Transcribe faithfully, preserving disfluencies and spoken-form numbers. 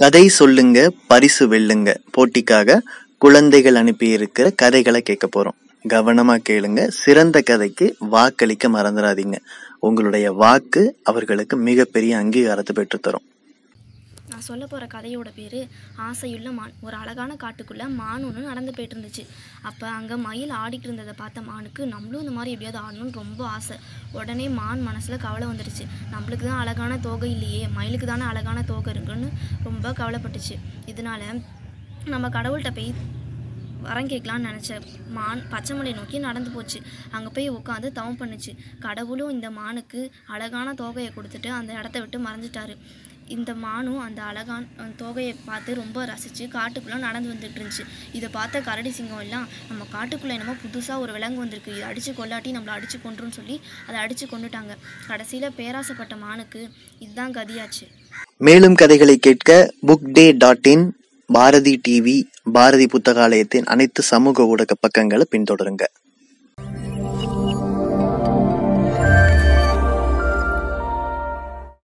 கதை சொல்லுங்க பரிசு வெல்லுங்க போட்டிக்காக குழந்தைகள் அனுப்பியிருக்கிற கதைகளை கேட்க போறோம். கவனமா கேளுங்க. சிறந்த கதைக்கு வாக்களிக்க மறந்துடாதீங்க. உங்களுடைய வாக்கு அவர்களுக்கு மிகப்பெரிய அங்கீகாரத்தை பெற்றுத்தரும். நான் சொல்ல போகிற கதையோட பேர் ஆசையுள்ள மான். ஒரு அழகான காட்டுக்குள்ளே மான் ஒன்று நடந்து போயிட்டு இருந்துச்சு. அப்போ அங்கே மயில் ஆடிட்டு இருந்ததை பார்த்த மானுக்கு நம்மளும் இந்த மாதிரி எப்படியாவது ஆடணும்னு ரொம்ப ஆசை. உடனே மான் மனசில் கவலை வந்துடுச்சு. நம்மளுக்கு தான் அழகான தோகை இல்லையே, மயிலுக்கு தானே அழகான தோகை இருக்குன்னு ரொம்ப கவலைப்பட்டுச்சு. இதனால் நம்ம கடவுள்கிட்ட போய் வரம் கேட்கலான்னு நினச்ச மான் பச்சைமலை நோக்கி நடந்து போச்சு. அங்கே போய் உட்காந்து தவம் பண்ணுச்சு. கடவுளும் இந்த மானுக்கு அழகான தோகையை கொடுத்துட்டு அந்த இடத்த விட்டு மறைஞ்சிட்டாரு. இந்த மானும் அந்த அழகான தோகையை பார்த்து ரொம்ப ரசித்து காட்டுக்குள்ளே நடந்து வந்துட்டு இருந்துச்சு. இதை பார்த்த கரடி சிங்கம் எல்லாம் நம்ம காட்டுக்குள்ளே என்னமோ புதுசாக ஒரு விலங்கு வந்திருக்கு, இதை அடித்து கொள்ளாட்டி நம்மளை அடித்து கொன்றுன்னு சொல்லி அதை அடித்து கொண்டுட்டாங்க. கடைசியில் பேராசைப்பட்ட மானுக்கு இதுதான் கதியாச்சு. மேலும் கதைகளை கேட்க book day dot in, Bharathi TV, Bharathi புத்தகாலயத்தின் அனைத்து சமூக ஊடக பக்கங்களை பின்தொடருங்க.